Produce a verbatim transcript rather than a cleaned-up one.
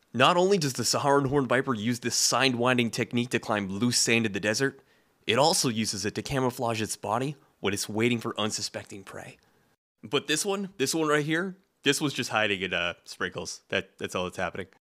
Not only does the Saharan horned viper use this sidewinder technique to climb loose sand in the desert, it also uses it to camouflage its body when it's waiting for unsuspecting prey. But this one, this one right here, this was just hiding in uh, sprinkles. That, that's all that's happening.